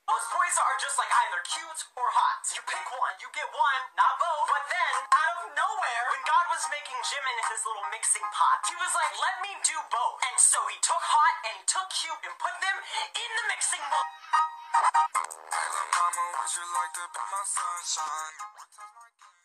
Most boys are just like either cute or hot. You pick one, you get one, not both. But then, out of nowhere, when God was making Jimin his little mixing pot, he was like, let me do both. And so he took hot and he took cute and put them in the mixing bowl. Hey, little mama, would you like to be my sunshine?